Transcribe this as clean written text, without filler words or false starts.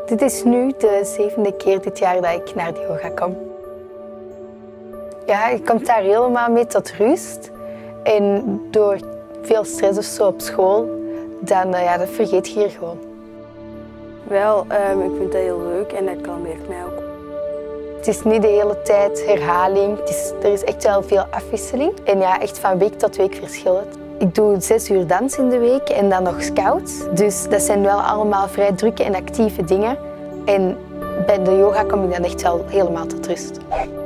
Dit is nu de 7e keer dit jaar dat ik naar de yoga kom. Ja, je komt daar helemaal mee tot rust. En door veel stress of zo op school, dan dat vergeet je hier gewoon. Wel, ik vind dat heel leuk en dat kalmeert mij ook. Het is niet de hele tijd herhaling. Er is echt wel veel afwisseling. En ja, echt van week tot week verschillend. Ik doe 6 uur dans in de week en dan nog scouts. Dus dat zijn wel allemaal vrij drukke en actieve dingen. En bij de yoga kom ik dan echt wel helemaal tot rust.